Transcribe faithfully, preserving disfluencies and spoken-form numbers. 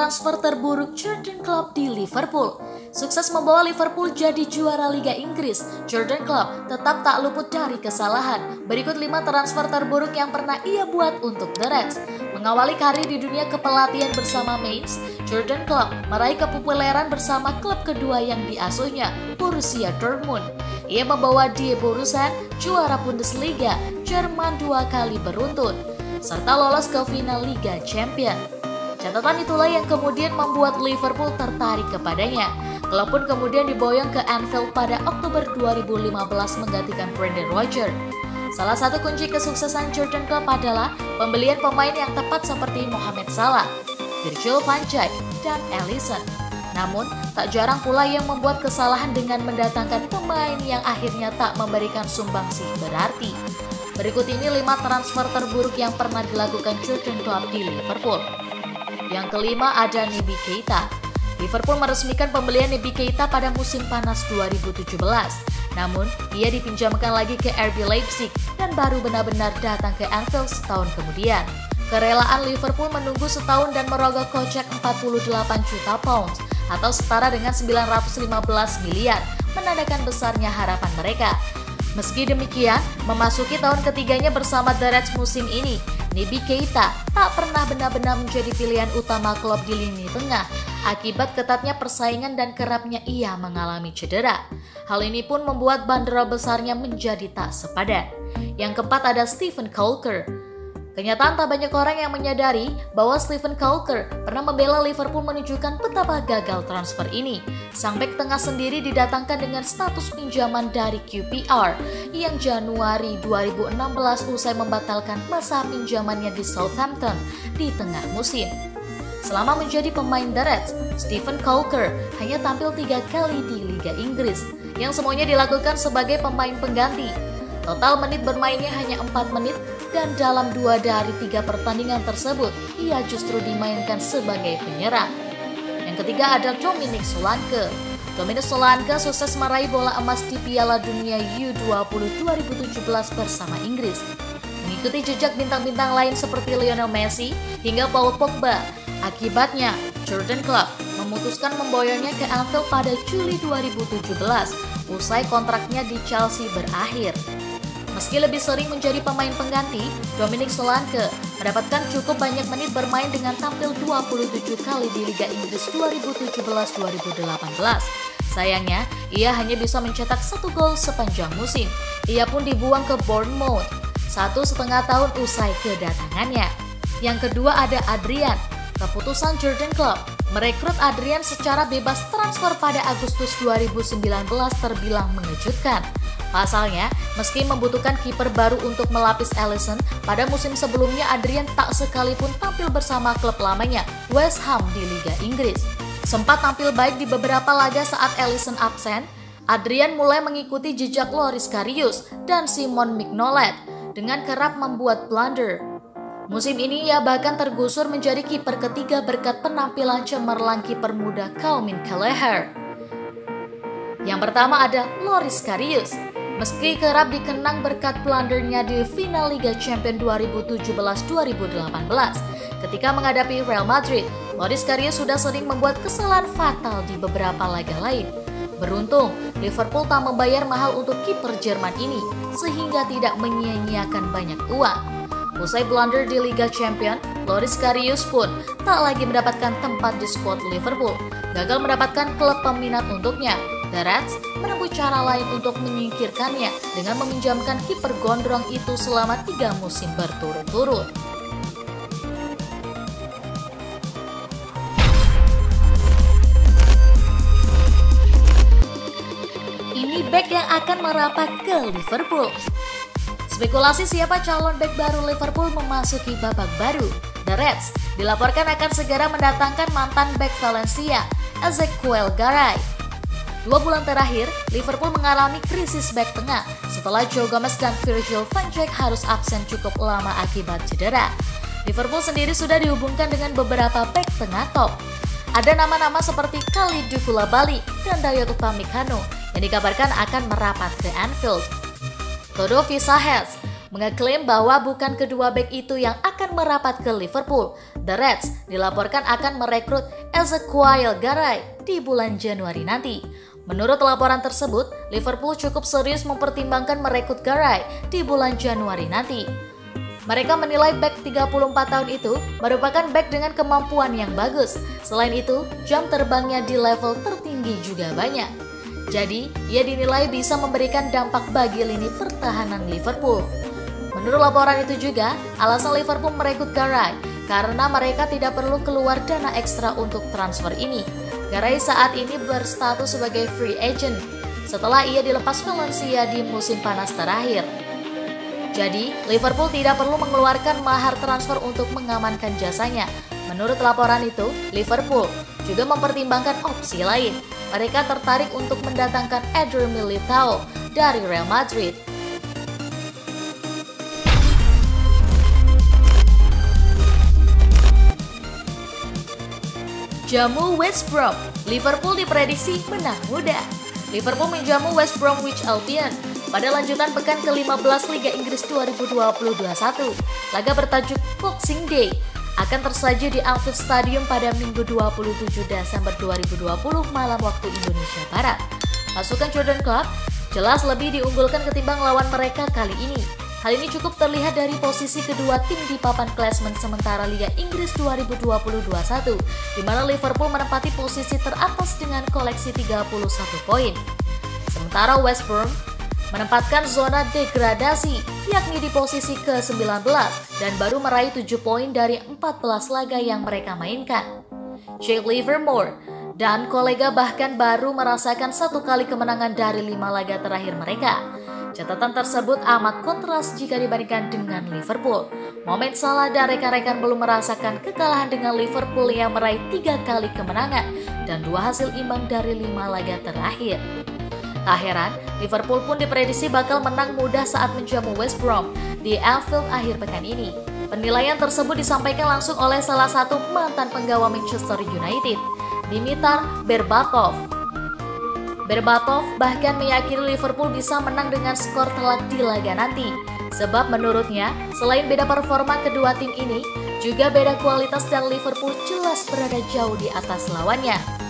transfer terburuk Jurgen Klopp di Liverpool. Sukses membawa Liverpool jadi juara Liga Inggris, Jurgen Klopp tetap tak luput dari kesalahan. Berikut lima transfer terburuk yang pernah ia buat untuk The Reds. Mengawali karir di dunia kepelatihan bersama Mainz, Jurgen Klopp meraih kepopuleran bersama klub kedua yang diasuhnya, Borussia Dortmund. Ia membawa Die Borussen juara Bundesliga Jerman dua kali beruntun, serta lolos ke final Liga Champions. Catatan itulah yang kemudian membuat Liverpool tertarik kepadanya. Klub pun kemudian diboyong ke Anfield pada Oktober dua ribu lima belas menggantikan Brendan Rodgers. Salah satu kunci kesuksesan Jurgen Klopp adalah pembelian pemain yang tepat seperti Mohamed Salah, Virgil van Dijk, dan Alisson. Namun, tak jarang pula yang membuat kesalahan dengan mendatangkan pemain yang akhirnya tak memberikan sumbangsih berarti. Berikut ini lima transfer terburuk yang pernah dilakukan Jurgen Klopp di Liverpool. Yang kelima ada Naby Keita. Liverpool meresmikan pembelian Naby Keita pada musim panas dua ribu tujuh belas. Namun, ia dipinjamkan lagi ke R B Leipzig dan baru benar-benar datang ke Anfield setahun kemudian. Kerelaan Liverpool menunggu setahun dan merogoh kocek empat puluh delapan juta pounds atau setara dengan sembilan ratus lima belas miliar, menandakan besarnya harapan mereka. Meski demikian, memasuki tahun ketiganya bersama The Reds musim ini, Naby Keita tak pernah benar-benar menjadi pilihan utama klub di lini tengah akibat ketatnya persaingan dan kerapnya ia mengalami cedera. Hal ini pun membuat bandrol besarnya menjadi tak sepadan. Yang keempat ada Steven Caulker. Kenyataan tak banyak orang yang menyadari bahwa Steven Caulker pernah membela Liverpool menunjukkan betapa gagal transfer ini. Sang bek tengah sendiri didatangkan dengan status pinjaman dari Q P R yang Januari dua ribu enam belas usai membatalkan masa pinjamannya di Southampton di tengah musim. Selama menjadi pemain The Reds, Steven Caulker hanya tampil tiga kali di Liga Inggris, yang semuanya dilakukan sebagai pemain pengganti. Total menit bermainnya hanya empat menit, dan dalam dua dari tiga pertandingan tersebut, ia justru dimainkan sebagai penyerang. Yang ketiga ada Dominic Solanke. Dominic Solanke sukses meraih bola emas di Piala Dunia U dua puluh dua ribu tujuh belas bersama Inggris. Mengikuti jejak bintang-bintang lain seperti Lionel Messi hingga Paul Pogba. Akibatnya, Jurgen Klopp memutuskan memboyongnya ke Anfield pada Juli dua ribu tujuh belas, usai kontraknya di Chelsea berakhir. Meski lebih sering menjadi pemain pengganti, Dominic Solanke mendapatkan cukup banyak menit bermain dengan tampil dua puluh tujuh kali di Liga Inggris dua ribu tujuh belas dua ribu delapan belas. Sayangnya, ia hanya bisa mencetak satu gol sepanjang musim. Ia pun dibuang ke Bournemouth satu setengah tahun usai kedatangannya. Yang kedua ada Adrian. Keputusan Jurgen Klopp merekrut Adrian secara bebas transfer pada Agustus dua ribu sembilan belas terbilang mengejutkan. Pasalnya, meski membutuhkan kiper baru untuk melapis Alisson, pada musim sebelumnya Adrian tak sekalipun tampil bersama klub lamanya, West Ham di Liga Inggris. Sempat tampil baik di beberapa laga saat Alisson absen, Adrian mulai mengikuti jejak Loris Karius dan Simon Mignolet dengan kerap membuat blunder. Musim ini ia bahkan tergusur menjadi kiper ketiga berkat penampilan cemerlang kiper muda Calvin Kelleher. Yang pertama ada Loris Karius. Meski kerap dikenang berkat blundernya di final Liga Champions dua ribu tujuh belas dua ribu delapan belas, ketika menghadapi Real Madrid, Loris Karius sudah sering membuat kesalahan fatal di beberapa laga lain. Beruntung, Liverpool tak membayar mahal untuk kiper Jerman ini, sehingga tidak menyia-nyiakan banyak uang. Usai blunder di Liga Champions, Loris Karius pun tak lagi mendapatkan tempat di skuad Liverpool, gagal mendapatkan klub peminat untuknya. The Reds menempuh cara lain untuk menyingkirkannya dengan meminjamkan kiper gondrong itu selama tiga musim berturut-turut. Ini bek yang akan merapat ke Liverpool. Spekulasi siapa calon bek baru Liverpool memasuki babak baru. The Reds dilaporkan akan segera mendatangkan mantan bek Valencia, Ezequiel Garay. Dua bulan terakhir, Liverpool mengalami krisis bek tengah setelah Joe Gomez dan Virgil van Dijk harus absen cukup lama akibat cedera. Liverpool sendiri sudah dihubungkan dengan beberapa bek tengah top. Ada nama-nama seperti Kalidou Koulibaly dan Dayot Upamecano yang dikabarkan akan merapat ke Anfield. Todo Visahez, mengeklaim bahwa bukan kedua bek itu yang akan merapat ke Liverpool. The Reds dilaporkan akan merekrut Ezequiel Garay di bulan Januari nanti. Menurut laporan tersebut, Liverpool cukup serius mempertimbangkan merekrut Garay di bulan Januari nanti. Mereka menilai bek tiga puluh empat tahun itu merupakan bek dengan kemampuan yang bagus. Selain itu, jam terbangnya di level tertinggi juga banyak. Jadi, ia dinilai bisa memberikan dampak bagi lini pertahanan Liverpool. Menurut laporan itu juga, alasan Liverpool merekrut Garay karena mereka tidak perlu keluar dana ekstra untuk transfer ini. Garay saat ini berstatus sebagai free agent setelah ia dilepas Valencia di musim panas terakhir. Jadi, Liverpool tidak perlu mengeluarkan mahar transfer untuk mengamankan jasanya. Menurut laporan itu, Liverpool juga mempertimbangkan opsi lain. Mereka tertarik untuk mendatangkan Eder Militao dari Real Madrid. Jamu West Brom, Liverpool diprediksi menang mudah. Liverpool menjamu West Bromwich Albion pada lanjutan pekan ke lima belas Liga Inggris dua ribu dua puluh dua satu. Laga bertajuk Boxing Day akan tersaji di Anfield Stadium pada Minggu dua puluh tujuh Desember dua ribu dua puluh malam waktu Indonesia Barat. Pasukan Jurgen Klopp jelas lebih diunggulkan ketimbang lawan mereka kali ini. Hal ini cukup terlihat dari posisi kedua tim di papan klasmen sementara Liga Inggris dua ribu dua puluh dua satu, di mana Liverpool menempati posisi teratas dengan koleksi tiga puluh satu poin. Sementara West Brom menempatkan zona degradasi, yakni di posisi ke sembilan belas dan baru meraih tujuh poin dari empat belas laga yang mereka mainkan. Jake Livermore dan kolega bahkan baru merasakan satu kali kemenangan dari lima laga terakhir mereka. Catatan tersebut amat kontras jika dibandingkan dengan Liverpool. Mohamed Salah dan rekan-rekan belum merasakan kekalahan dengan Liverpool yang meraih tiga kali kemenangan dan dua hasil imbang dari lima laga terakhir. Tak heran, Liverpool pun diprediksi bakal menang mudah saat menjamu West Brom di Anfield akhir pekan ini. Penilaian tersebut disampaikan langsung oleh salah satu mantan penggawa Manchester United, Dimitar Berbatov. Berbatov bahkan meyakini Liverpool bisa menang dengan skor telak di laga nanti. Sebab menurutnya, selain beda performa kedua tim ini, juga beda kualitas dan Liverpool jelas berada jauh di atas lawannya.